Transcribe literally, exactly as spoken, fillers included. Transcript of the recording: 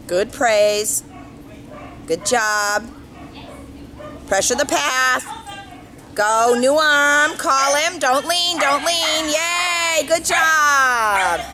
Good praise. Good job. Pressure the path. Go, new arm. Call him. Don't lean, don't lean. Yay, good job.